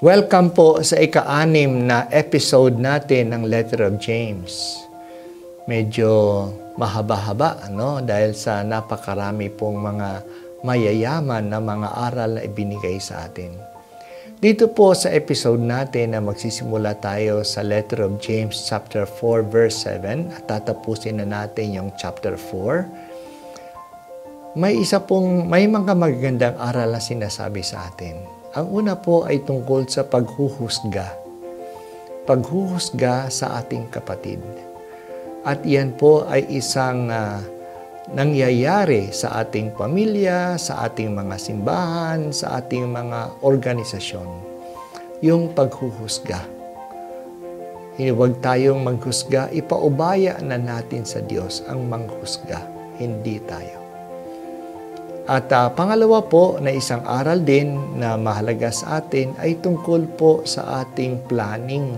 Welcome po sa ika-6 na episode natin ng Letter of James. Medyo mahaba-haba, dahil sa napakarami pong mga mayayaman na mga aral na ibinigay sa atin. Dito po sa episode natin na magsisimula tayo sa Letter of James chapter 4 verse 7 at tatapusin na natin yung chapter 4. May mga magagandang aral na sinasabi sa atin. Ang una po ay tungkol sa paghuhusga. Paghuhusga sa ating kapatid. At iyan po ay isang nangyayari sa ating pamilya, sa ating mga simbahan, sa ating mga organisasyon. Yung paghuhusga. Huwag tayong maghusga, ipaubaya na natin sa Diyos ang manghusga, hindi tayo. At pangalawa po na isang aral din na mahalaga sa atin ay tungkol po sa ating planning.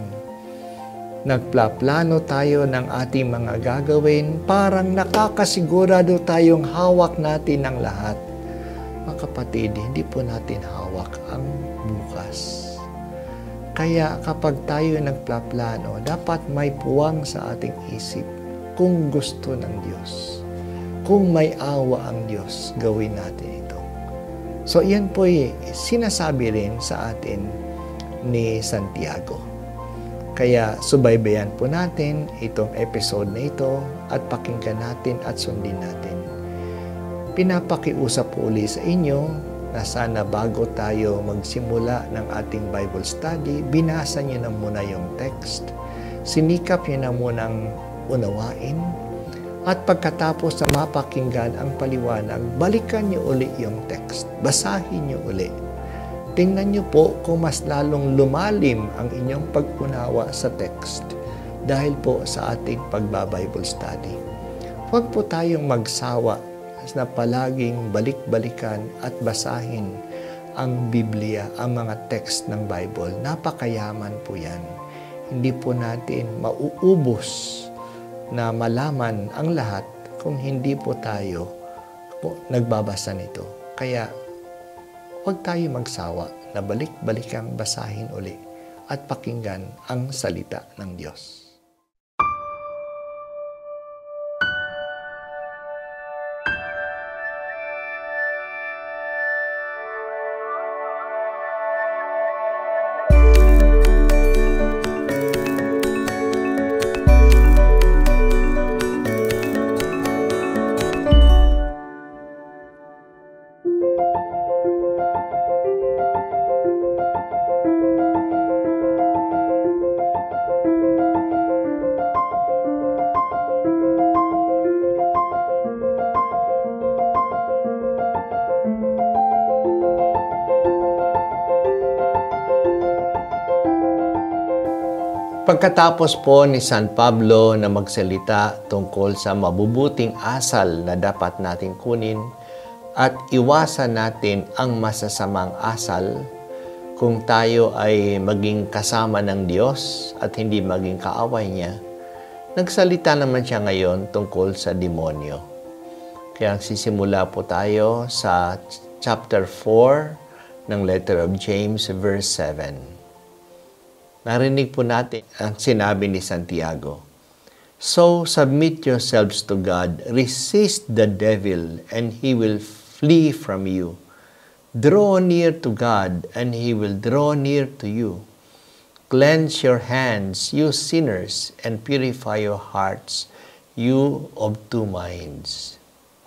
Nagplaplano tayo ng ating mga gagawin, parang nakakasigurado tayong hawak natin ang lahat. Mga kapatid, hindi po natin hawak ang bukas. Kaya kapag tayo nagplaplano, dapat may puwang sa ating isip kung gusto ng Diyos. Kung may awa ang Diyos, gawin natin ito. So, iyan po sinasabi rin sa atin ni Santiago. Kaya, subaybayan po natin itong episode na ito at pakinggan natin at sundin natin. Pinapakiusap po uli sa inyo na sana bago tayo magsimula ng ating Bible study, binasa niyo na muna yung text, sinikap niyo na munang unawain, at pagkatapos na mapakinggan ang paliwanag, balikan niyo uli yung text. Basahin niyo uli. Tingnan niyo po kung mas lalong lumalim ang inyong pag-unawa sa text dahil po sa ating pagba-Bible study. Huwag po tayong magsawa na palaging balik-balikan at basahin ang Biblia, ang mga text ng Bible. Napakayaman po yan. Hindi po natin mauubos na malaman ang lahat kung hindi po tayo nagbabasa nito. Kaya, huwag tayo magsawa na balik-balikang basahin uli at pakinggan ang salita ng Diyos. Pagkatapos po ni San Pablo na magsalita tungkol sa mabubuting asal na dapat nating kunin at iwasan natin ang masasamang asal kung tayo ay maging kasama ng Diyos at hindi maging kaaway niya, nagsalita naman siya ngayon tungkol sa demonyo. Kaya sisimula po tayo sa chapter 4 ng Letter of James verse 7. Narinig po natin ang sinabi ni Santiago. So, submit yourselves to God, resist the devil, and he will flee from you. Draw near to God, and he will draw near to you. Cleanse your hands, you sinners, and purify your hearts, you of two minds.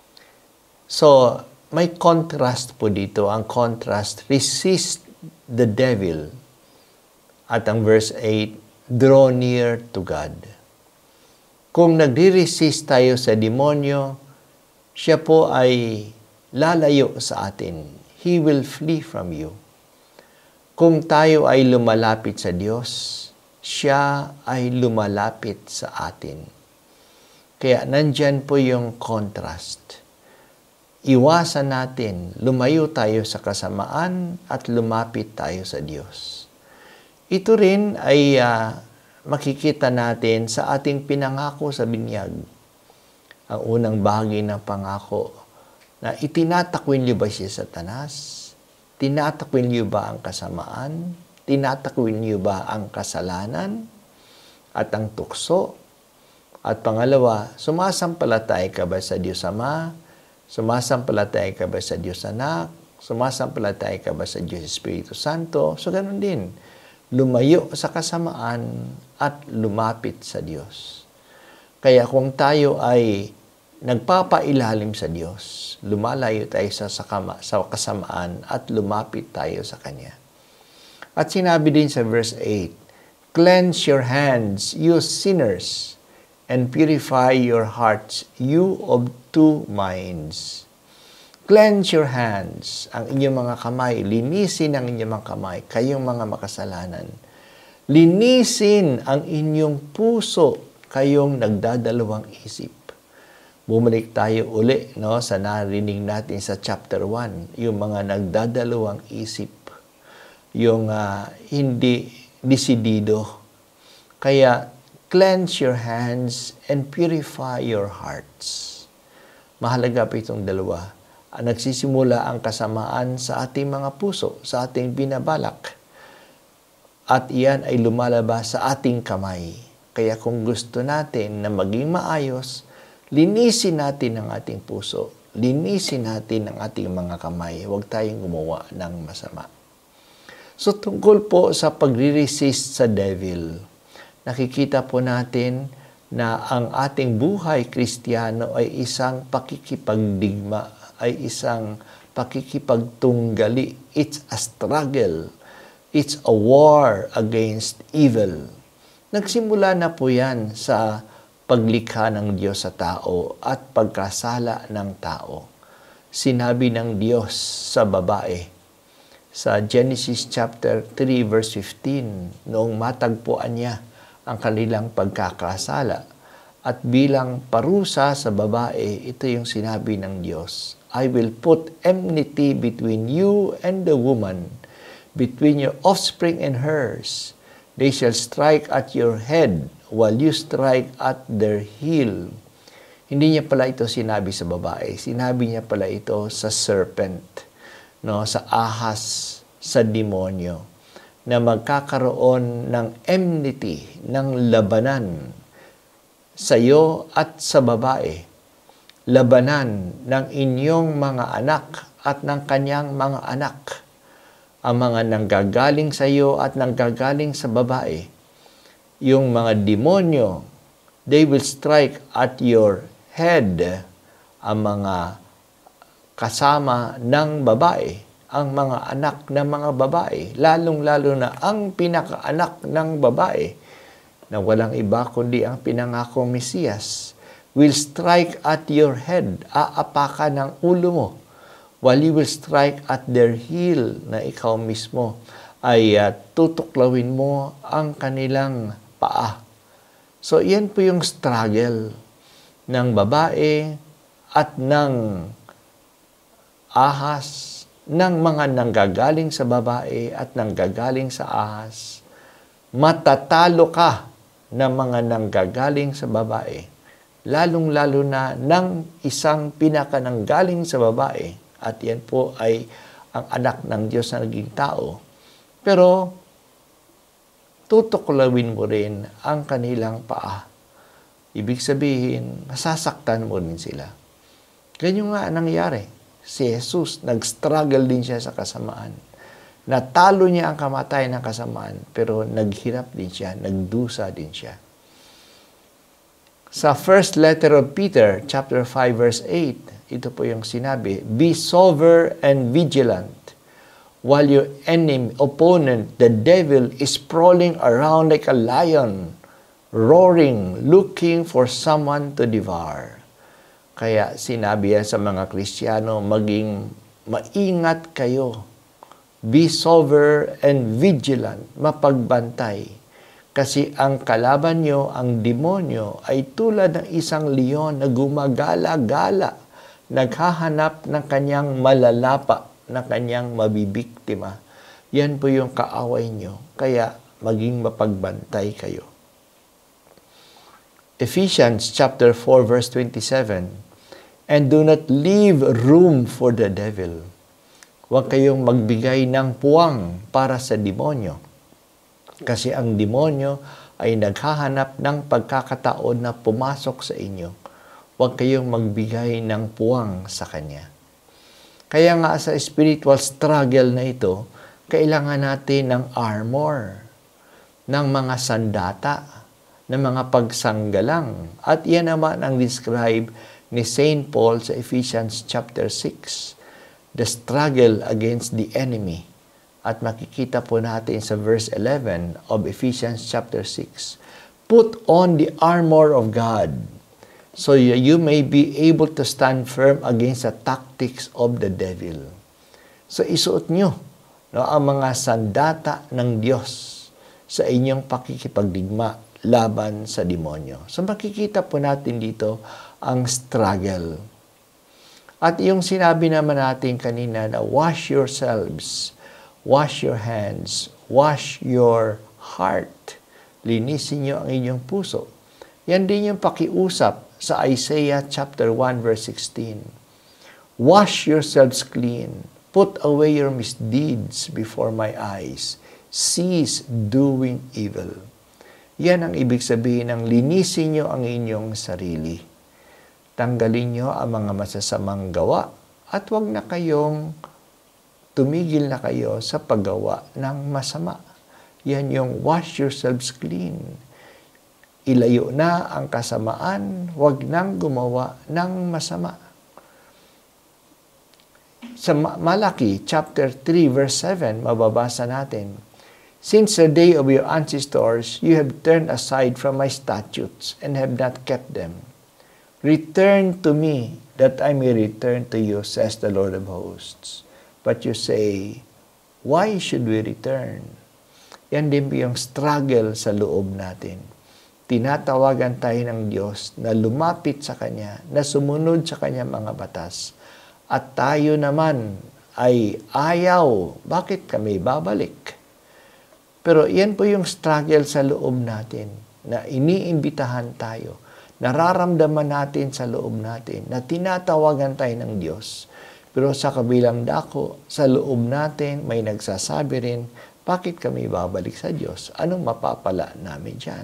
So, may contrast po dito. Ang contrast, resist the devil. At ang verse 8, draw near to God. Kung nagre-resist tayo sa demonyo, siya po ay lalayo sa atin. He will flee from you. Kung tayo ay lumalapit sa Diyos, siya ay lumalapit sa atin. Kaya nandyan po yung contrast. Iwasan natin, lumayo tayo sa kasamaan at lumapit tayo sa Diyos. Ito rin ay makikita natin sa ating pinangako sa binyag. Ang unang bahagi ng pangako na itinatakwil niyo ba si Satanas? Tinatakwil niyo ba ang kasamaan? Tinatakwil niyo ba ang kasalanan at ang tukso? At pangalawa, sumasampalataya ka ba sa Diyos Ama? Sumasampalataya ka ba sa Diyos Anak? Sumasampalataya ka ba sa Diyos Espiritu Santo? So, ganun din. Lumayo sa kasamaan at lumapit sa Diyos. Kaya kung tayo ay nagpapailalim sa Diyos, lumalayo tayo sa kasamaan at lumapit tayo sa Kanya. At sinabi din sa verse 8, "Cleanse your hands, you sinners, and purify your hearts, you of two minds." Cleanse your hands, ang inyong mga kamay. Linisin ang inyong mga kamay, kayong mga makasalanan. Linisin ang inyong puso, kayong nagdadalawang isip. Bumalik tayo uli sa narinig natin sa chapter 1, yung mga nagdadalawang isip, yung hindi desidido. Kaya, cleanse your hands and purify your hearts. Mahalaga pa itong dalawa. Nagsisimula ang kasamaan sa ating mga puso, sa ating binabalak. At iyan ay lumalabas sa ating kamay. Kaya kung gusto natin na maging maayos, linisin natin ang ating puso. Linisin natin ang ating mga kamay. Huwag tayong gumawa ng masama. So tungkol po sa pagre-resist sa devil, nakikita po natin na ang ating buhay Kristiyano ay isang pakikipagdigma, ay isang pakikipagtunggali. It's a struggle. It's a war against evil. Nagsimula na po yan sa paglikha ng Diyos sa tao at pagkasala ng tao. Sinabi ng Diyos sa babae, sa Genesis chapter 3 verse 15, noong matagpuan niya ang kanilang pagkakasala. At bilang parusa sa babae, ito yung sinabi ng Diyos, "I will put enmity between you and the woman, between your offspring and hers. They shall strike at your head, while you strike at their heel." Hindi niya pala ito sinabi sa babae. Sinabi niya pala ito sa serpent, sa ahas, sa demonyo, na magkakaroon ng enmity, ng labanan sa iyo at sa babae. Labanan ng inyong mga anak at ng kanyang mga anak. Ang mga nanggagaling sa iyo at nanggagaling sa babae. Yung mga demonyo, they will strike at your head. Ang mga kasama ng babae, ang mga anak ng mga babae, lalong-lalo na ang pinakaanak ng babae, na walang iba kundi ang pinangakong Mesiyas, will strike at your head, aapakan ng ulo mo, while you will strike at their heel, na ikaw mismo ay tutuklawin mo ang kanilang paa. So, yan po yung struggle ng babae at ng ahas, ng mga nanggagaling sa babae at nanggagaling sa ahas. Matatalo ka ng mga nanggagaling sa babae, lalong-lalo na ng isang pinakananggaling sa babae, at yan po ay ang anak ng Diyos na naging tao. Pero, tutuklawin mo rin ang kanilang paa. Ibig sabihin, masasaktan mo rin sila. Ganyan nga nangyari. Si Jesus, nag-struggle din siya sa kasamaan. Natalo niya ang kamatayan ng kasamaan, pero naghirap din siya, nagdusa din siya. Sa first letter of Peter, chapter 5, verse 8, ito po yung sinabi, "Be sober and vigilant, while your enemy, opponent, the devil, is prowling around like a lion, roaring, looking for someone to devour." Kaya sinabi yan sa mga Kristiyano, maging maingat kayo. Be sober and vigilant, mapagbantay. Kasi ang kalaban nyo, ang demonyo, ay tulad ng isang leon na gumagala-gala, naghahanap ng kanyang malalapa, na kanyang mabibiktima. Yan po yung kaaway nyo. Kaya maging mapagbantay kayo. Ephesians chapter 4 verse 27, "And do not leave room for the devil." Huwag kayong magbigay ng puwang para sa demonyo. Kasi ang demonyo ay naghahanap ng pagkakataon na pumasok sa inyo. Huwag kayong magbigay ng puwang sa kanya. Kaya nga sa spiritual struggle na ito, kailangan natin ng armor, ng mga sandata, ng mga pagsanggalang. At yan naman ang describe ni St. Paul sa Ephesians chapter 6, the struggle against the enemy. At makikita po natin sa verse 11 of Ephesians chapter 6, put on the armor of God, so you may be able to stand firm against the tactics of the devil. So isuot nyo ang mga sandata ng Diyos sa inyong pakikipagdigma laban sa demonyo. So makikita po natin dito ang struggle. At yung sinabi naman natin kanina na wash yourselves, wash your hands, wash your heart. Linisin nyo ang inyong puso. Yan din yung pakiusap sa Isaiah chapter 1 verse 16. Wash yourselves clean. Put away your misdeeds before my eyes. Cease doing evil. Yan ang ibig sabihin ng linisin nyo ang inyong sarili. Tanggalin nyo ang mga masasamang gawa at huwag na kayong tumigil na kayo sa paggawa ng masama. Yan yung wash yourselves clean. Ilayo na ang kasamaan, huwag nang gumawa ng masama. Sa Malaki chapter 3 verse 7, mababasa natin, since the day of your ancestors, you have turned aside from my statutes and have not kept them. Return to me, that I may return to you, says the Lord of hosts. But you say, why should we return? Yan din yung struggle sa loob natin. Tinatawagan tayo ng Diyos na lumapit sa Kanya, na sumunod sa Kanyang mga batas. At tayo naman ay ayaw. Bakit kami babalik? Pero yan po yung struggle sa loob natin, na iniimbitahan tayo. Nararamdaman natin sa loob natin na tinatawagan tayo ng Diyos. Pero sa kabilang dako, sa loob natin, may nagsasabi rin, bakit kami babalik sa Diyos? Anong mapapala namin dyan?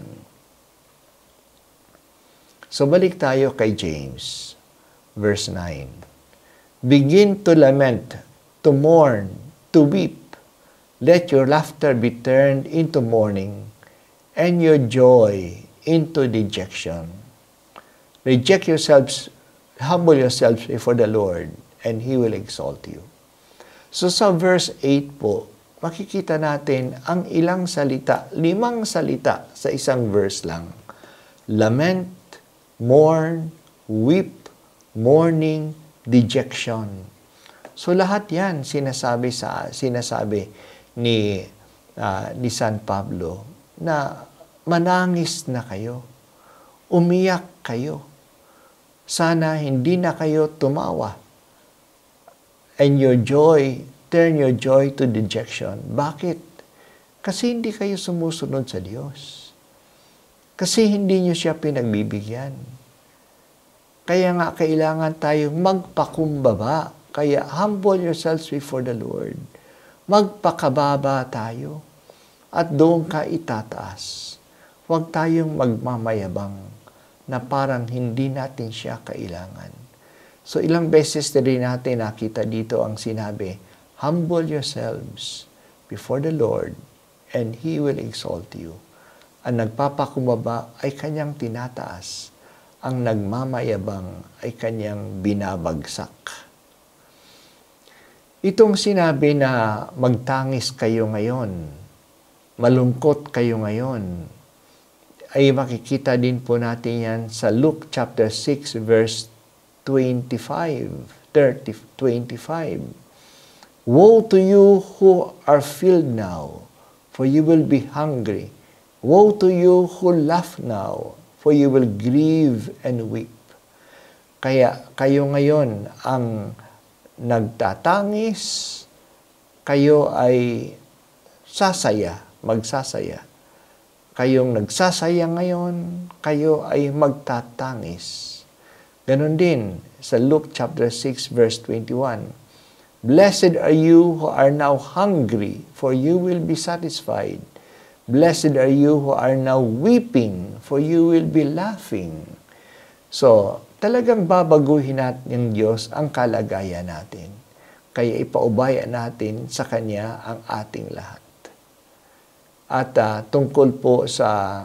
So balik tayo kay James, verse 9. Begin to lament, to mourn, to weep. Let your laughter be turned into mourning, and your joy into dejection. Reject yourselves, humble yourselves before the Lord, and He will exalt you. So sa verse 8 po, makikita natin ang ilang salita, 5 salita sa isang verse lang. Lament, mourn, weep, mourning, dejection. So lahat yan sinasabi ni San Pablo na manangis na kayo, umiyak kayo. Sana hindi na kayo tumawa. And your joy, turn your joy to dejection. Bakit? Kasi hindi kayo sumusunod sa Diyos. Kasi hindi nyo siya pinagbibigyan. Kaya nga kailangan tayong magpakumbaba. Kaya humble yourselves before the Lord. Magpakababa tayo. At doon ka itataas. Huwag tayong magmamayabang na parang hindi natin siya kailangan. So ilang beses na rin natin nakita dito ang sinabi, humble yourselves before the Lord and He will exalt you. Ang nagpapakumbaba ay Kanyang tinataas. Ang nagmamayabang ay Kanyang binabagsak. Itong sinabi na magtangis kayo ngayon, malungkot kayo ngayon, ay makikita din po natin yan sa Luke chapter 6 verse 25. Woe to you who are filled now, for you will be hungry. Woe to you who laugh now, for you will grieve and weep. Kaya kayo ngayon ang nagtatangis, kayo ay magsasaya. Kayong nagsasaya ngayon, kayo ay magtatangis. Ganon din sa Luke chapter 6 verse 21. Blessed are you who are now hungry, for you will be satisfied. Blessed are you who are now weeping, for you will be laughing. So, talagang babaguhin natin ng Diyos ang kalagayan natin. Kaya ipaubaya natin sa Kanya ang ating lahat. At tungkol po sa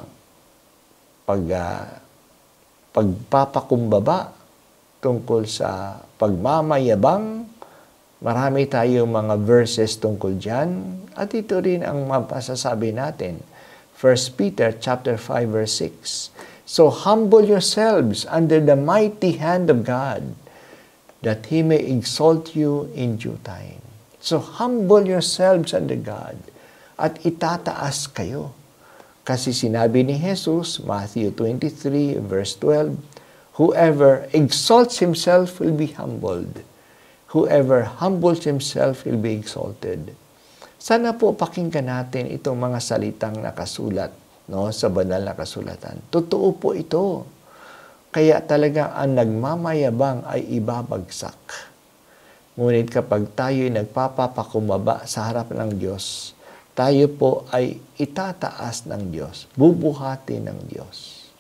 pagpapakumbaba, tungkol sa pagmamayabang, marami tayong mga verses tungkol dyan. At ito rin ang mapasasabi natin. 1 Peter chapter 5 verse 6. So humble yourselves under the mighty hand of God, that He may exalt you in due time. So humble yourselves under God, at itataas kayo. Kasi sinabi ni Jesus, Matthew 23 verse 12, whoever exalts himself will be humbled. Whoever humbles himself will be exalted. Sana po pakinggan natin itong mga salitang nakasulat, no, sa banal na kasulatan. Totoo po ito. Kaya talaga ang nagmamayabang ay ibabagsak. Ngunit kapag tayo'y nagpapapakumbaba sa harap ng Diyos, tayo po ay itataas ng Diyos, bubuhati ng Diyos.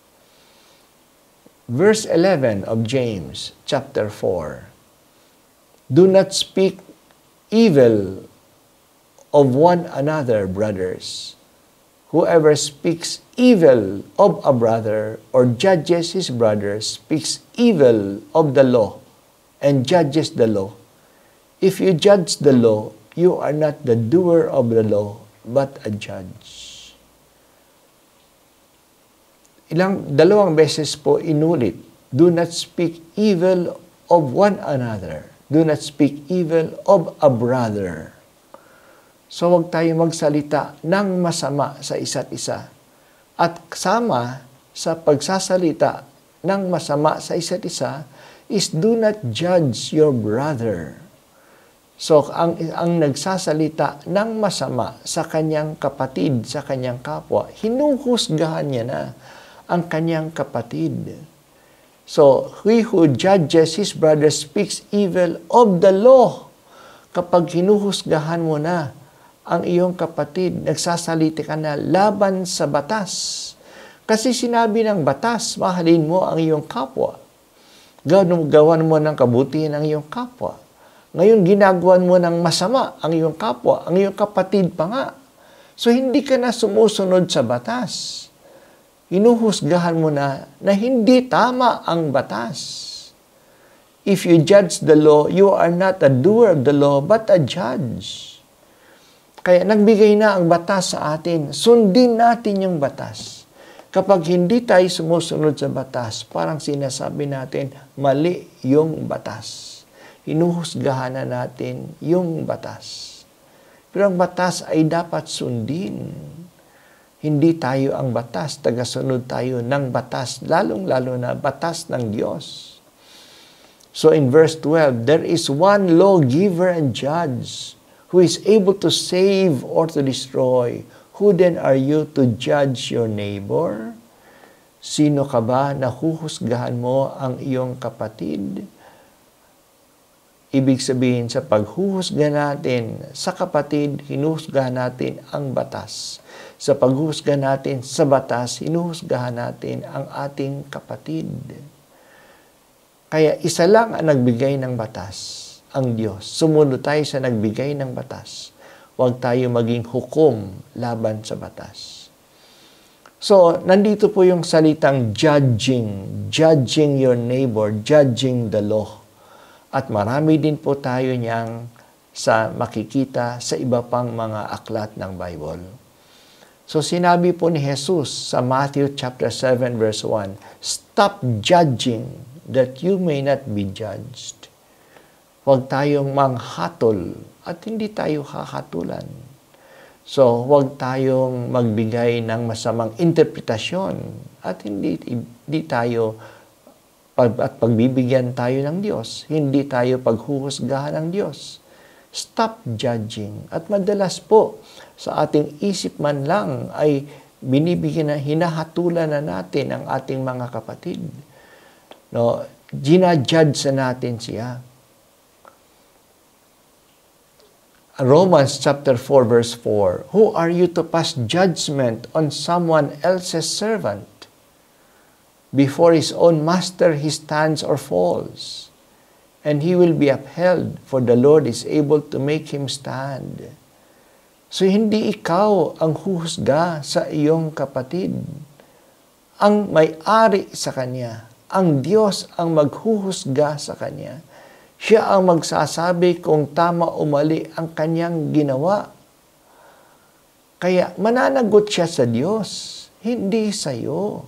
Verse 11 of James chapter 4. Do not speak evil of one another, brothers. Whoever speaks evil of a brother or judges his brother speaks evil of the law and judges the law. If you judge the law, you are not the doer of the law, but a judge. Dalawang beses po inulit, do not speak evil of one another. Do not speak evil of a brother. So huwag tayo magsalita ng masama sa isa't isa. At kasama sa pagsasalita ng masama sa isa't isa is do not judge your brother. So ang nagsasalita ng masama sa kanyang kapatid, sa kanyang kapwa, hinuhusgahan niya na ang kanyang kapatid. So he who judges his brother speaks evil of the law. Kapag hinuhusgahan mo na ang iyong kapatid, nagsasalita ka na laban sa batas. Kasi sinabi ng batas, mahalin mo ang iyong kapwa. Gawan mo ng kabutihan ang iyong kapwa. Ngayon, ginagawan mo ng masama ang iyong kapwa, ang iyong kapatid pa nga. So, hindi ka na sumusunod sa batas. Hinuhusgahan mo na hindi tama ang batas. If you judge the law, you are not a doer of the law, but a judge. Kaya nagbigay na ang batas sa atin. Sundin natin yung batas. Kapag hindi tayo sumusunod sa batas, parang sinasabi natin, mali yung batas. Hinuhusgahan na natin yung batas. Pero ang batas ay dapat sundin. Hindi tayo ang batas, tagasunod tayo ng batas, lalong-lalo na batas ng Diyos. So in verse 12, there is one lawgiver and judge, who is able to save or to destroy. Who then are you to judge your neighbor? Sino ka ba na huhusgahan mo ang iyong kapatid? Ibig sabihin, sa paghuhusga natin sa kapatid, hinuhusgahan natin ang batas. Sa paghuhusga natin sa batas, hinuhusgahan natin ang ating kapatid. Kaya isa lang ang nagbigay ng batas, ang Diyos. Sumunod tayo sa nagbigay ng batas. Huwag tayo maging hukom laban sa batas. So, nandito po yung salitang judging your neighbor, judging the law. At marami din po tayo niyang sa makikita sa iba pang mga aklat ng Bible. So, sinabi po ni Jesus sa Matthew chapter 7 verse 1, stop judging that you may not be judged. Huwag tayong manghatol at hindi tayo hahatulan. So, huwag tayong magbigay ng masamang interpretasyon at hindi tayo pagbibigyan tayo ng Diyos. Hindi tayo paghuhusgahan ng Diyos. Stop judging. At madalas po, sa ating isip man lang ay hinahatulan na natin ang ating mga kapatid. No, ginajudge na natin siya. Romans chapter 4 verse 4, who are you to pass judgment on someone else's servant? Before his own master he stands or falls, and he will be upheld, for the Lord is able to make him stand. So hindi ikaw ang huhusga sa iyong kapatid. Ang may-ari sa kanya, ang Diyos ang maghuhusga sa kanya. Siya ang magsasabi kung tama o mali ang kanyang ginawa. Kaya mananagot siya sa Diyos, hindi sa iyo.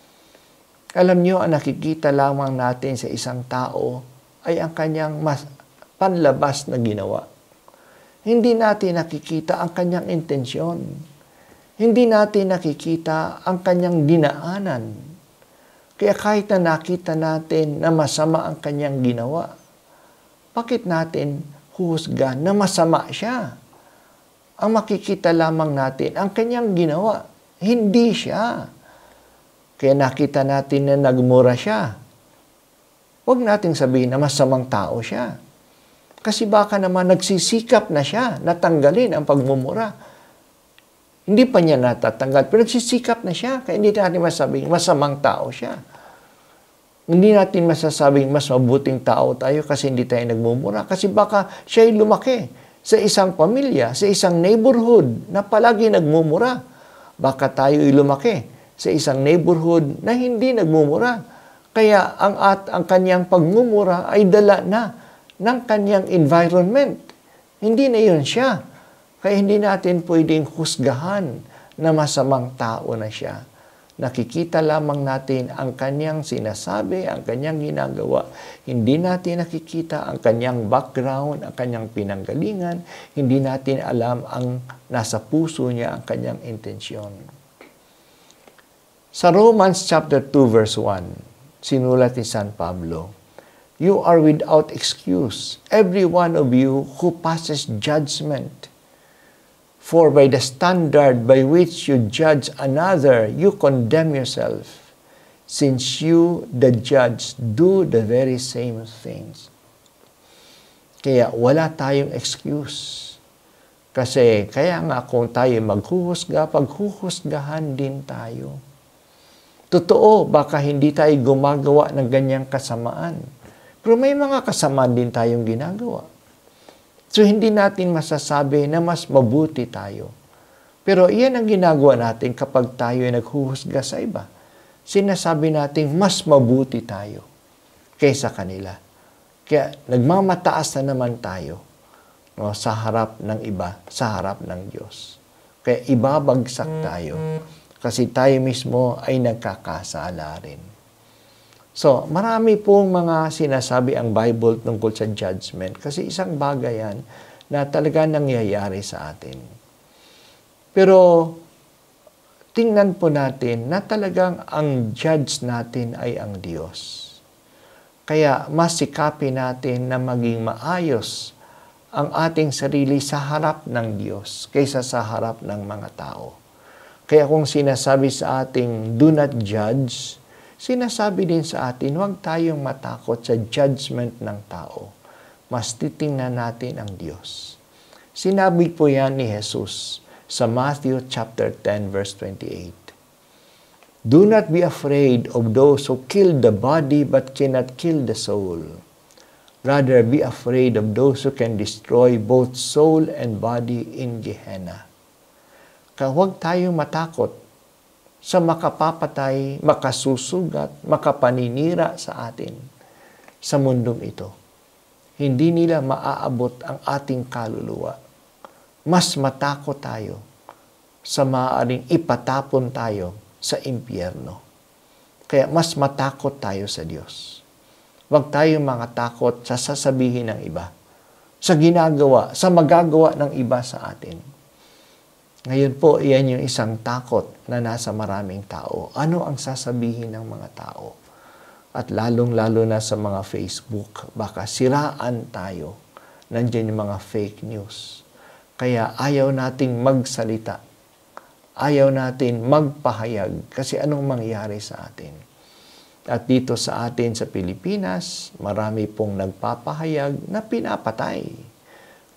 Alam niyo, ang nakikita lamang natin sa isang tao ay ang kanyang panlabas na ginawa. Hindi natin nakikita ang kanyang intensyon. Hindi natin nakikita ang kanyang dinaanan. Kaya kahit na nakita natin na masama ang kanyang ginawa, bakit natin huhusga na masama siya? Ang makikita lamang natin ang kanyang ginawa, hindi siya. Kaya nakita natin na nagmura siya. Huwag nating sabihin na masamang tao siya. Kasi baka naman nagsisikap na siya natanggalin ang pagmumura. Hindi pa niya natatanggal, pero nagsisikap na siya. Kaya hindi natin masabing masamang tao siya. Hindi natin masasabing mas mabuting tao tayo kasi hindi tayo nagmumura. Kasi baka siya'y lumaki sa isang pamilya, sa isang neighborhood na palagi nagmumura. Baka tayo'y lumaki sa isang neighborhood na hindi nagmumura. Kaya ang kanyang pagmumura ay dala na ng kanyang environment. Hindi na yun siya. Kaya hindi natin pwedeng husgahan na masamang tao na siya. Nakikita lamang natin ang kanyang sinasabi, ang kanyang ginagawa. Hindi natin nakikita ang kanyang background, ang kanyang pinanggalingan. Hindi natin alam ang nasa puso niya, ang kanyang intensyon. Sa Romans chapter 2 verse 1, sinulat ni San Pablo, you are without excuse, every one of you who passes judgment. For by the standard by which you judge another, you condemn yourself, since you, the judge, do the very same things. Kaya wala tayong excuse. Kasi kaya nga kung tayo maghuhusga, paghuhusgahan din tayo. Totoo, baka hindi tayo gumagawa ng ganyang kasamaan. Pero may mga kasamaan din tayong ginagawa. So, hindi natin masasabi na mas mabuti tayo. Pero iyan ang ginagawa natin kapag tayo ay naghuhusga sa iba. Sinasabi natin mas mabuti tayo kaysa kanila. Kaya nagmamataas na naman tayo sa harap ng iba, sa harap ng Diyos. Kaya ibabagsak tayo kasi tayo mismo ay nagkakasala rin. So, marami pong mga sinasabi ang Bible tungkol sa judgment kasi isang bagay yan na talaga nangyayari sa atin. Pero, tingnan po natin na talagang ang judge natin ay ang Diyos. Kaya, mas sikapin natin na maging maayos ang ating sarili sa harap ng Diyos kaysa sa harap ng mga tao. Kaya kung sinasabi sa ating, do not judge, sinasabi din sa atin, huwag tayong matakot sa judgment ng tao. Mas titingnan natin ang Diyos. Sinabi po yan ni Jesus sa Matthew chapter 10 verse 28. Do not be afraid of those who kill the body but cannot kill the soul. Rather be afraid of those who can destroy both soul and body in Gehenna. Kaya huwag tayong matakot sa makapapatay, makasusugat, makapaninira sa atin sa mundong ito. Hindi nila maaabot ang ating kaluluwa. Mas matakot tayo sa maaaring ipatapon tayo sa impyerno. Kaya mas matakot tayo sa Diyos. Huwag tayong takot sa sasabihin ng iba, sa ginagawa, sa magagawa ng iba sa atin. Ngayon po, iyan yung isang takot na nasa maraming tao. Ano ang sasabihin ng mga tao? At lalong-lalo na sa mga Facebook, baka siraan tayo. Nandiyan yung mga fake news. Kaya ayaw nating magsalita. Ayaw natin magpahayag kasi anong mangyari sa atin. At dito sa atin sa Pilipinas, marami pong nagpapahayag na pinapatay.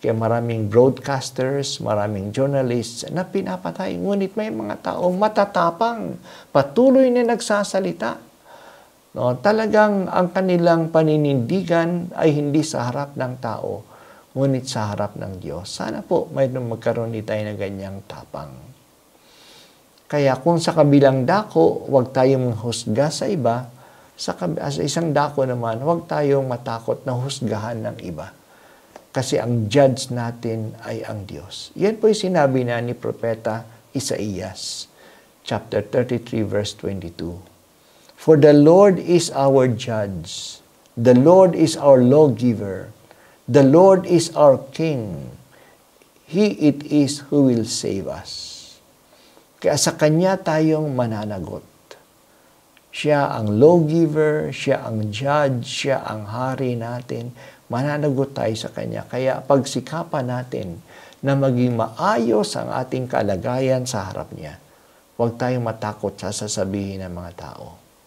Kaya maraming broadcasters, maraming journalists na pinapatay. Ngunit may mga taong matatapang, patuloy na nagsasalita. No, talagang ang kanilang paninindigan ay hindi sa harap ng tao, ngunit sa harap ng Diyos. Sana po mayroon magkaroon tayo ng ganyang tapang. Kaya kung sa kabilang dako, huwag tayong husga sa iba. Sa isang dako naman, huwag tayong matakot na husgahan ng iba. Kasi ang judge natin ay ang Diyos. Yan po yung sinabi na ni Propeta Isaías, chapter 33, verse 22. For the Lord is our judge. The Lord is our lawgiver. The Lord is our King. He it is who will save us. Kaya sa Kanya tayong mananagot. Siya ang lawgiver, siya ang judge, siya ang hari natin. Mananagot tayo sa Kanya. Kaya pagsikapan natin na maging maayos ang ating kalagayan sa harap niya. Huwag tayong matakot sa sasabihin ng mga tao.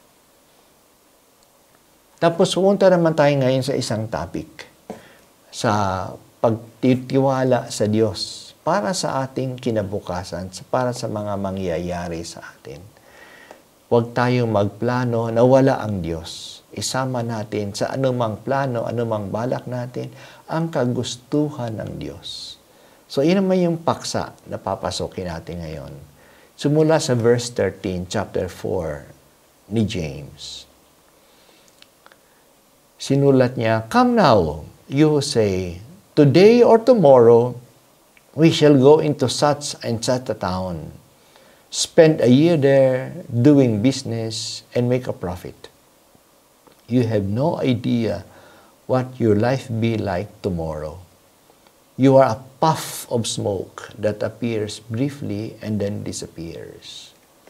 Tapos pumunta naman tayo ngayon sa isang topic. Sa pagtitiwala sa Diyos para sa ating kinabukasan, para sa mga mangyayari sa atin. Huwag tayong magplano na wala ang Diyos. Isama natin sa anumang plano, anumang balak natin, ang kagustuhan ng Diyos. So, yun naman yung paksa na papasokin natin ngayon. Sumula sa verse 13, chapter 4 ni James. Sinulat niya, "Come now, you who say, today or tomorrow, we shall go into such and such a town, spend a year there doing business, and make a profit. You have no idea what your life be like tomorrow. You are a puff of smoke that appears briefly and then disappears."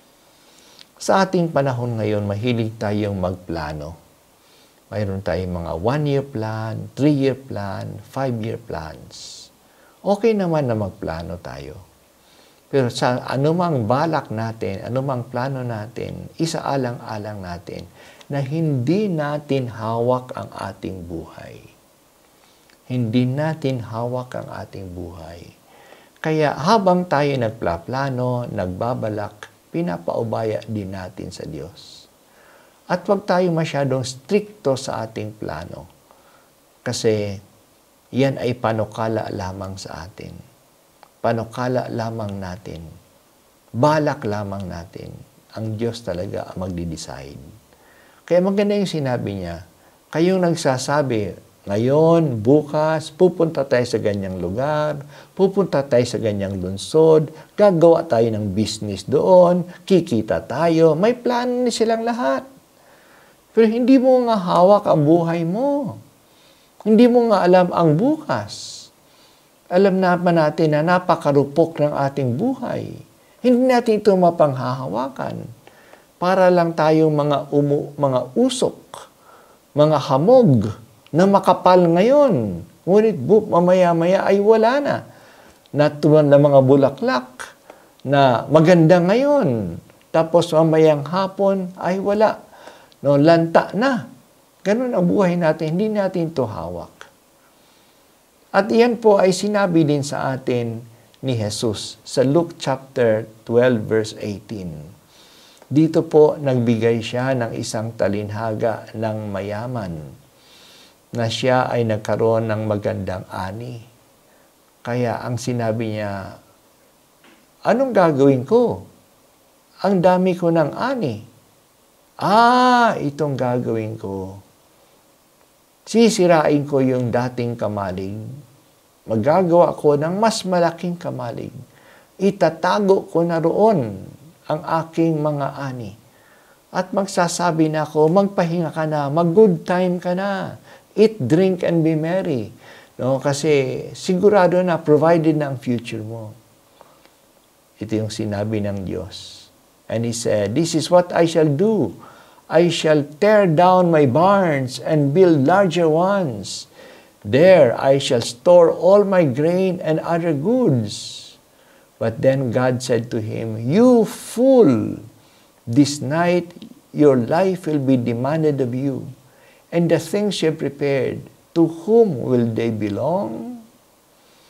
Sa ating panahon ngayon, mahilig tayong magplano. Mayroon tayong mga 1-year plan, 3-year plan, 5-year plans. Okay naman na magplano tayo. Pero sa anumang balak natin, anumang plano natin, isaalang-alang natin na hindi natin hawak ang ating buhay. Hindi natin hawak ang ating buhay. Kaya habang tayo nagplaplano, nagbabalak, pinapaubaya din natin sa Diyos. At huwag tayo masyadong strikto sa ating plano. Kasi yan ay panukala lamang sa atin. Panukala lamang natin. Balak lamang natin. Ang Diyos talaga ang magdi-decide. Kaya maganda yung sinabi niya, kayong nagsasabi, ngayon, bukas, pupunta tayo sa ganyang lugar, pupunta tayo sa ganyang lungsod, gagawa tayo ng business doon, kikita tayo, may plano na silang lahat. Pero hindi mo nga hawak ang buhay mo. Hindi mo nga alam ang bukas. Alam naman natin na napakarupok ng ating buhay. Hindi natin ito mapanghahawakan. Para lang tayong mga usok, mga hamog na makapal ngayon. Ngunit mamaya-maya ay wala na. Natuwan na mga bulaklak na maganda ngayon. Tapos mamayang hapon ay wala. No, lanta na. Ganun ang buhay natin. Hindi natin ito hawak. At iyan po ay sinabi din sa atin ni Jesus sa Luke chapter 12 verse 18. Dito po nagbigay siya ng isang talinhaga ng mayaman na siya ay nagkaroon ng magandang ani. Kaya ang sinabi niya, anong gagawin ko? Ang dami ko ng ani. Itong gagawin ko. Sisirain ko yung dating kamalig. Magagawa ko ng mas malaking kamalig. Itatago ko na roon ang aking mga ani. At magsasabi na ako, magpahinga ka na, mag-good time ka na. Eat, drink, and be merry. No? Kasi sigurado na provided na ang future mo. Ito yung sinabi ng Diyos. And He said, "This is what I shall do. I shall tear down my barns and build larger ones. There I shall store all my grain and other goods." But then God said to him, "You fool, this night your life will be demanded of you, and the things you have prepared, to whom will they belong?"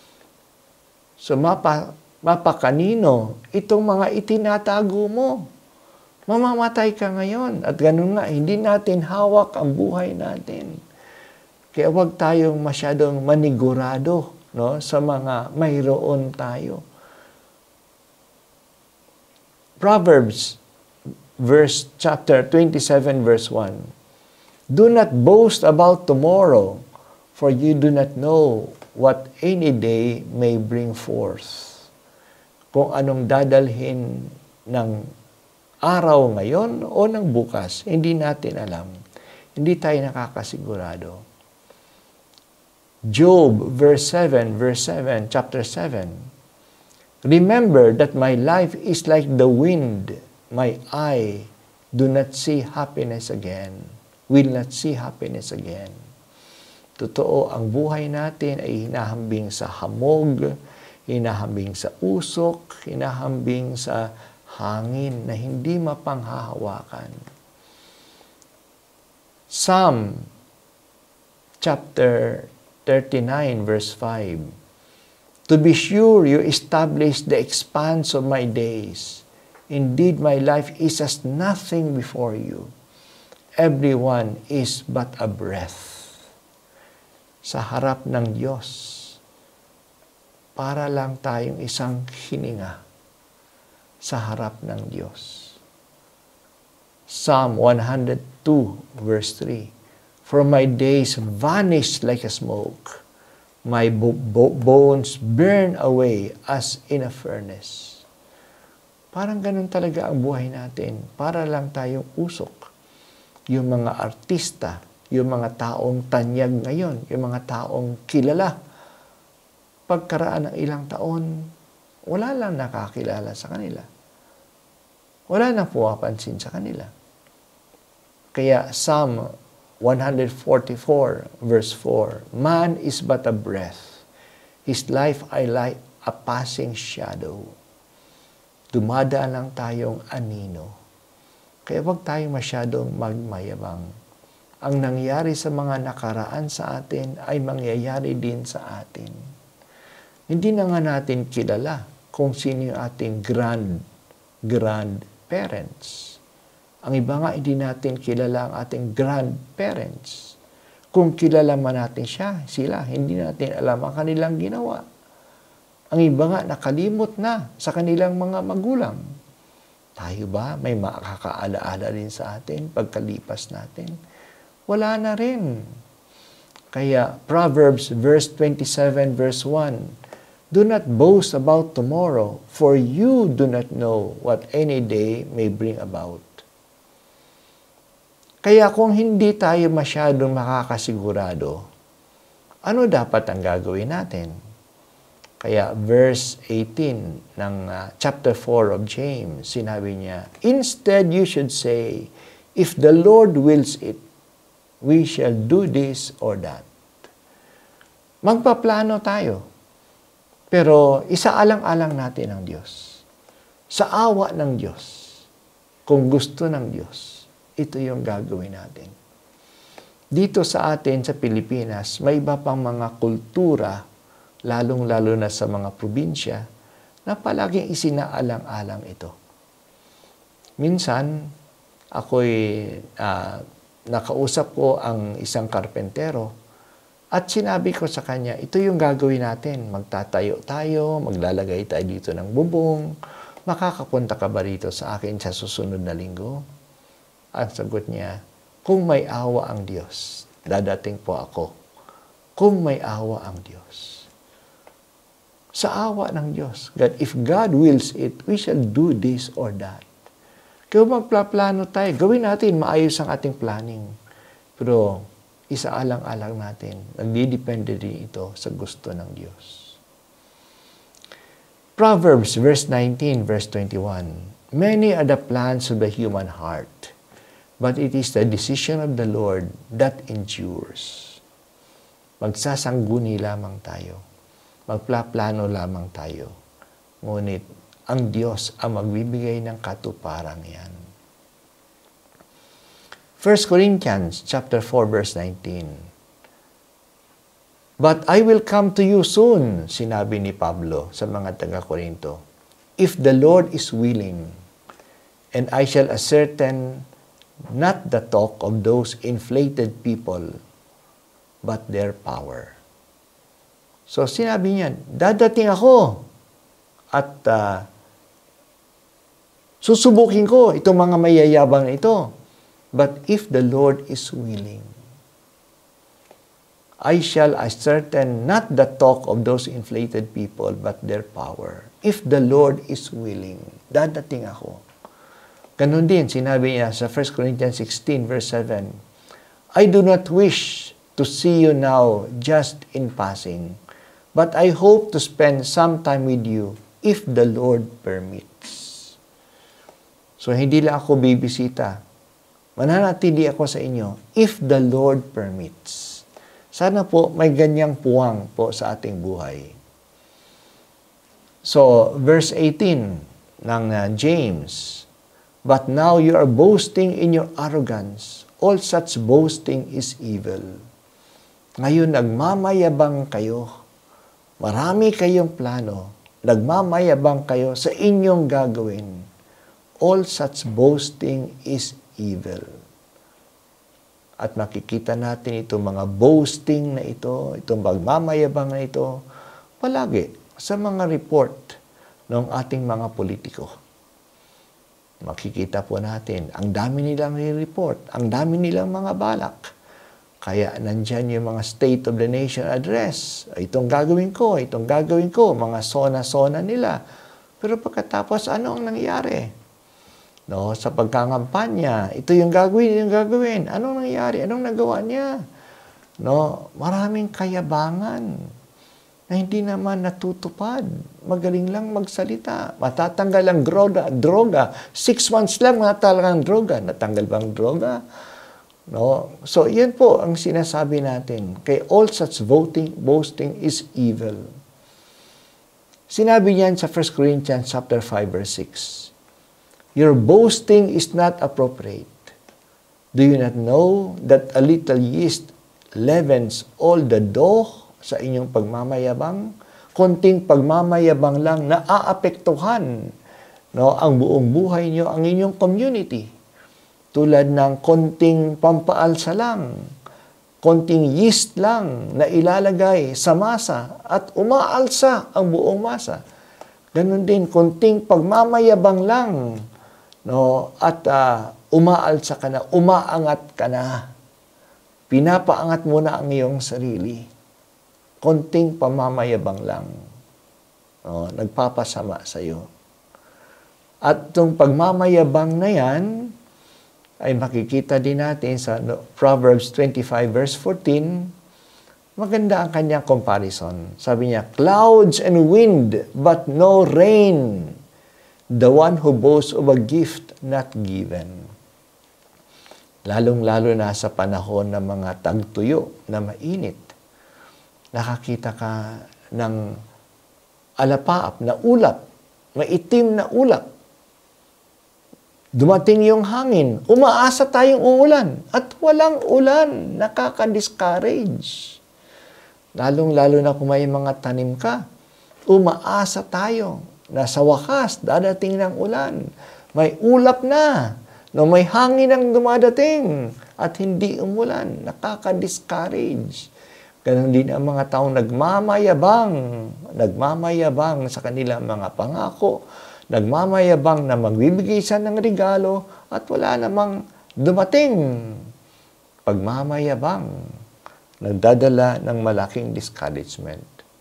So mapakanino itong mga itinatago mo. Mamamatay ka ngayon. At ganun nga, hindi natin hawak ang buhay natin. Kaya huwag tayong masyadong manigurado, no, sa mga mayroon tayo. Proverbs chapter 27 verse 1. Do not boast about tomorrow, for you do not know what any day may bring forth. Kung anong dadalhin ng araw ngayon o ng bukas, hindi natin alam. Hindi tayo nakakasigurado. Job verse 7, chapter 7. Remember that my life is like the wind. My eye do not see happiness again. Will not see happiness again. Totoo, ang buhay natin ay hinahambing sa hamog, hinahambing sa usok, hinahambing sa hangin na hindi mapanghahawakan. Psalm chapter 39 verse 5. To be sure you establish the expanse of my days. Indeed, my life is as nothing before you. Everyone is but a breath. Sa harap ng Diyos, para lang tayong isang hininga sa harap ng Diyos. Psalm 102 verse 3. For my days vanish like a smoke. My bones burn away as in a furnace. Parang ganun talaga ang buhay natin. Para lang tayong usok. Yung mga artista, yung mga taong tanyag ngayon, yung mga taong kilala, pagkaraan ng ilang taon, wala lang nakakilala sa kanila. Wala nang pumapansin sa kanila. Kaya Psalm 144 verse 4, Man is but a breath. His life ay like a passing shadow. Dumadaan lang tayong anino. Kaya huwag tayong masyadong magmayabang. Ang nangyari sa mga nakaraan sa atin ay mangyayari din sa atin. Hindi na nga natin kilala kung sino yung ating grandparents. Ang iba nga, hindi natin kilala ang ating grandparents. Kung kilala man natin sila, hindi natin alam ang kanilang ginawa. Ang iba nga, nakalimot na sa kanilang mga magulang. Tayo ba may makakaalaala rin sa atin pagkalipas natin? Wala na rin. Kaya Proverbs verse 27 verse 1, Do not boast about tomorrow, for you do not know what any day may bring about. Kaya kung hindi tayo masyadong makakasigurado, ano dapat ang gagawin natin? Kaya verse 18 ng chapter 4 of James, sinabi niya, Instead you should say, If the Lord wills it, we shall do this or that. Magpaplano tayo, pero isaalang-alang natin ang Diyos. Sa awa ng Diyos, kung gusto ng Diyos, ito yung gagawin natin. Dito sa atin, sa Pilipinas, may iba pang mga kultura, lalong-lalo na sa mga probinsya, na palaging isinaalang-alang ito. Minsan, ako'y nakausap ko ang isang karpentero at sinabi ko sa kanya, ito yung gagawin natin. Magtatayo tayo, maglalagay tayo dito ng bubong. Makakapunta ka ba rito sa akin sa susunod na linggo? Ang sagot niya, kung may awa ang Diyos, dadating po ako. Kung may awa ang Diyos. Sa awa ng Diyos. God, if God wills it, we shall do this or that. Kaya magplaplano tayo, gawin natin maayos ang ating planning. Pero isaalang-alang natin, nagdidepende din ito sa gusto ng Diyos. Proverbs verse 19, verse 21. Many are the plans of the human heart, but it is the decision of the Lord that endures. Magsasangguni lamang tayo. Magplaplano lamang tayo. Ngunit, ang Diyos ang magbibigay ng katuparan yan. 1 Corinthians chapter 4, verse 19. But I will come to you soon, sinabi ni Pablo sa mga taga-Korinto, if the Lord is willing, and I shall ascertain not the talk of those inflated people, but their power. So sinabi niyan, dadating ako at susubukin ko itong mga mayayabang na ito. But if the Lord is willing, I shall ascertain not the talk of those inflated people, but their power. If the Lord is willing, dadating ako. Ganun din, sinabi niya sa 1 Corinthians 16, verse 7, I do not wish to see you now just in passing, but I hope to spend some time with you if the Lord permits. So, hindi lang ako bibisita. Mananatili ako sa inyo if the Lord permits. Sana po may ganyang puwang po sa ating buhay. So, verse 18 ng James, but now you are boasting in your arrogance. All such boasting is evil. Ngayon, nagmamayabang kayo. Marami kayong plano. Nagmamayabang kayo sa inyong gagawin. All such boasting is evil. At makikita natin itong mga boasting na ito, itong magmamayabang na ito, palagi sa mga report ng ating mga politiko. Makikita po natin, ang dami nilang report, ang dami nilang mga balak. Kaya nandyan yung mga State of the Nation address. Itong gagawin ko, mga sona-sona nila. Pero pagkatapos, ano ang nangyari? No, sa pagkangampanya, ito yung gagawin. Anong nangyari? Anong nagawa niya? No, maraming kayabangan na hindi naman natutupad. Magaling lang magsalita. Matatanggal ang droga. 6 months lang matatanggal ang droga. Natanggal bang droga? No? So, yan po ang sinasabi natin. Kay all such boasting is evil. Sinabi niyan sa 1 Corinthians chapter 5, verse 6. Your boasting is not appropriate. Do you not know that a little yeast leavens all the dough sa inyong pagmamayabang? Konting pagmamayabang lang na aapektuhan ang buong buhay niyo, ang inyong community. Tulad ng konting pampaalsa lang, konting yeast lang na ilalagay sa masa at umaalsa ang buong masa. Ganon din, konting pagmamayabang lang, at umaalsa ka na, umaangat ka na. Pinapaangat mo na ang iyong sarili. Konting pamamayabang lang. Nagpapasama sa iyo. At itong pagmamayabang na yan, ay makikita din natin sa Proverbs 25 verse 14, maganda ang kanyang comparison. Sabi niya, clouds and wind, but no rain. The one who boasts of a gift not given. Lalong-lalo na sa panahon ng mga tagtuyo na mainit. Nakakita ka ng alapaap na ulap, maitim na ulap. Dumating yung hangin, umaasa tayong uulan at walang ulan, nakaka-discourage. Lalong-lalo na kung may mga tanim ka, umaasa tayo na sa wakas dadating ng ulan. May ulap na, may hangin ang dumadating at hindi umulan, nakaka-discourage. Ganon din ang mga taong nagmamayabang sa kanilang mga pangako, nagmamayabang na magbibigay siya ng regalo at wala namang dumating. Pagmamayabang, nagdadala ng malaking discouragement.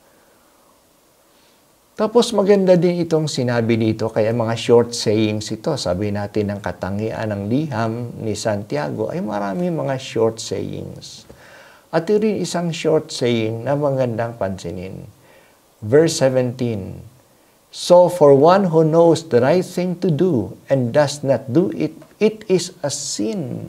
Tapos maganda din itong sinabi dito, kaya mga short sayings ito. Sabi natin ng katangian ng liham ni Santiago ay marami mga short sayings. At rin isang short saying na magandang pansinin. Verse 17, so for one who knows the right thing to do and does not do it, it is a sin.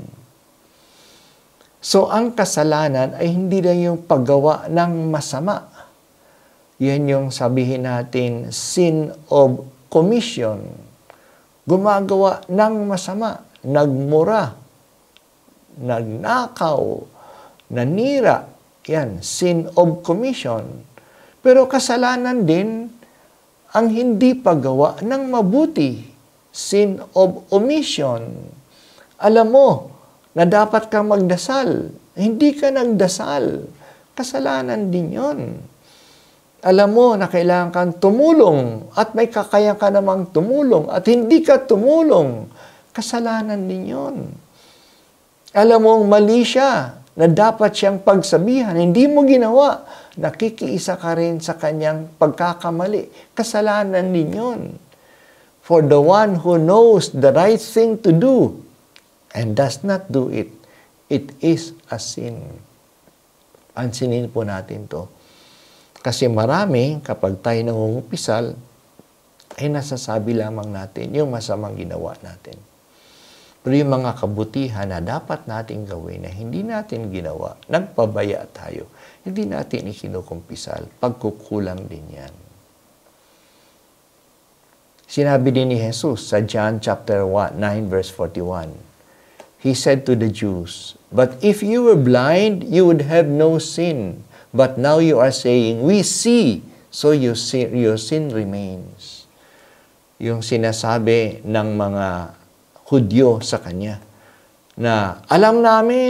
So ang kasalanan ay hindi lang yung paggawa ng masama. Yan yung sabihin natin, sin of commission. Gumagawa ng masama, nagmura, nagnakaw, nanira, Yan, sin of commission. Pero kasalanan din ang hindi paggawa ng mabuti, sin of omission. Alam mo na dapat kang magdasal, hindi ka nagdasal, kasalanan din yon. Alam mo na kailangan kang tumulong at may kakaya ka namang tumulong at hindi ka tumulong, kasalanan din yon. Alam mo mali siya na dapat siyang pagsabihan, hindi mo ginawa, nakikiisa ka rin sa kanyang pagkakamali, kasalanan din yon. For the one who knows the right thing to do and does not do it, it is a sin. Pansinin po natin to. Kasi marami, kapag tayo nangungupisal, ay nasasabi lamang natin yung masamang ginawa natin. Pero yung mga kabutihan na dapat natin gawin na hindi natin ginawa, nagpabaya tayo, hindi natin ikinukumpisal, pagkukulang din yan. Sinabi din ni Jesus sa John chapter 9 verse 41, He said to the Jews, "But if you were blind, you would have no sin. But now you are saying, we see, so your sin remains." Yung sinasabi ng mga Hudyo sa kanya, na alam namin,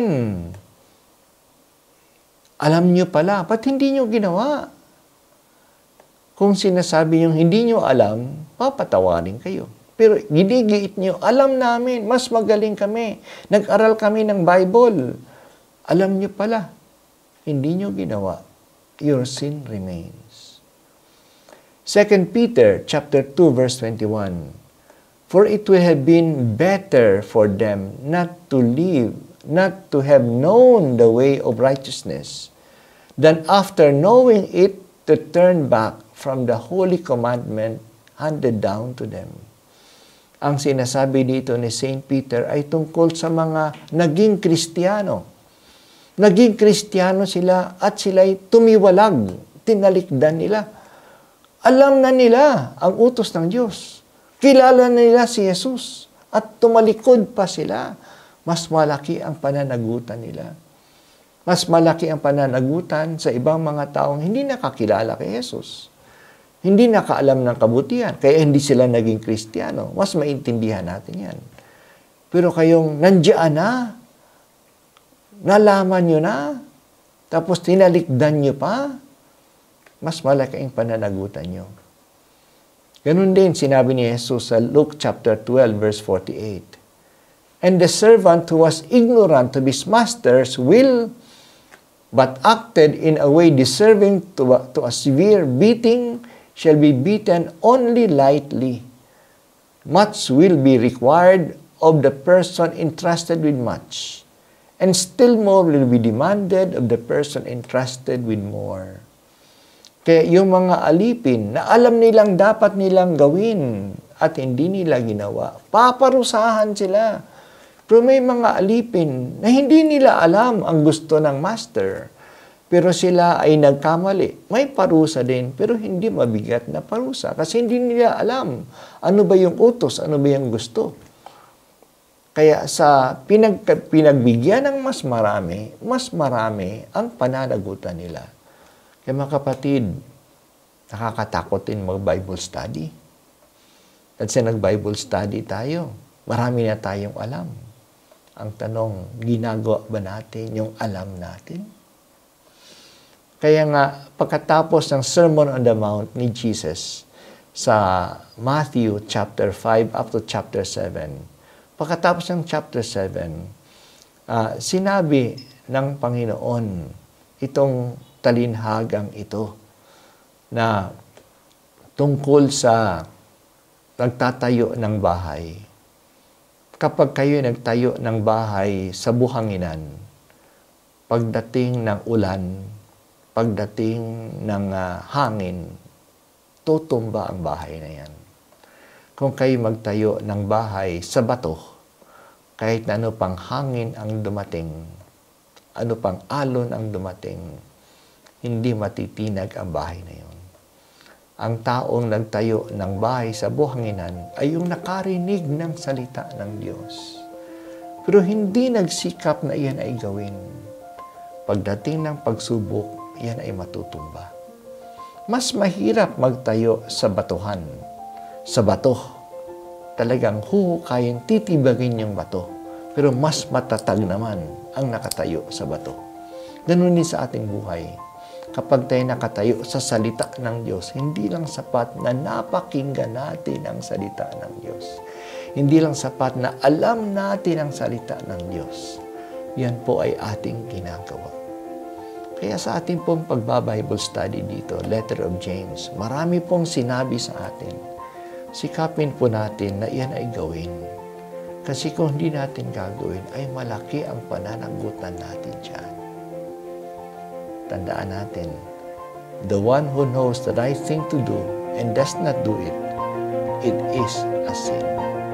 alam nyo pala, ba't hindi nyo ginawa? Kung sinasabi nyo hindi nyo alam, papatawarin kayo. Pero ginigiit nyo, alam namin, mas magaling kami, nag-aral kami ng Bible. Alam nyo pala, hindi nyo ginawa, your sin remains. 2 Peter chapter 2 verse 21. For it would have been better for them not to have known the way of righteousness, than after knowing it to turn back from the holy commandment handed down to them. Ang sinasabi dito ni St. Peter ay tungkol sa mga naging Kristiyano. Naging Kristiyano sila at sila'y tumiwalag, tinalikdan nila. Alam na nila ang utos ng Diyos. Kilala na nila si Jesus at tumalikod pa sila. Mas malaki ang pananagutan nila. Mas malaki ang pananagutan sa ibang mga taong hindi nakakilala kay Jesus. Hindi nakaalam ng kabutihan, kaya hindi sila naging Kristiyano. Mas maintindihan natin yan. Pero kayong nandiyan na, nalaman nyo na, tapos tinalikdan nyo pa, mas malaki ang pananagutan nyo. Ganun din sinabi ni Jesus sa Luke chapter 12 verse 48. And the servant who was ignorant of his master's will, but acted in a way deserving to a severe beating, shall be beaten only lightly. Much will be required of the person entrusted with much, and still more will be demanded of the person entrusted with more. Kaya yung mga alipin na alam nilang dapat nilang gawin at hindi nila ginawa, paparusahan sila. Pero may mga alipin na hindi nila alam ang gusto ng master, pero sila ay nagkamali. May parusa din, pero hindi mabigat na parusa kasi hindi nila alam ano ba yung utos, ano ba yung gusto. Kaya sa pinagbigyan ng mas marami ang pananagutan nila. Kaya mga kapatid, nakakatakot din mag-Bible study. At sa nag-Bible study tayo, marami na tayong alam. Ang tanong, ginagawa ba natin yung alam natin? Kaya nga, pagkatapos ng Sermon on the Mount ni Jesus sa Matthew chapter 5 up to chapter 7, pagkatapos ng chapter 7, sinabi ng Panginoon itong talinhagang ito na tungkol sa nagtatayo ng bahay. Kapag kayo nagtayo ng bahay sa buhanginan, pagdating ng ulan, pagdating ng hangin, tutumba ang bahay na yan. Kung kayo magtayo ng bahay sa bato, kahit na ano pang hangin ang dumating, ano pang alon ang dumating, hindi matitinag ang bahay na yun. Ang taong nagtayo ng bahay sa buhanginan ay yung nakarinig ng salita ng Diyos. Pero hindi nagsikap na iyan ay gawin. pagdating ng pagsubok, yan ay matutumba. Mas mahirap magtayo sa batuhan. Sa bato, talagang huhukayin, titibagin yung bato. Pero mas matatag naman ang nakatayo sa bato. Ganun din sa ating buhay. Kapag tayo nakatayo sa salita ng Diyos, hindi lang sapat na napakinggan natin ang salita ng Diyos. Hindi lang sapat na alam natin ang salita ng Diyos. Yan po ay ating ginagawa. Kaya sa ating pong pagba-Bible study dito, Letter of James, marami pong sinabi sa atin. Sikapin po natin na iyan ay gawin. Kasi kung hindi natin gagawin, ay malaki ang pananagutan natin dyan. Tandaan natin, the one who knows the right thing to do and does not do it, it is a sin.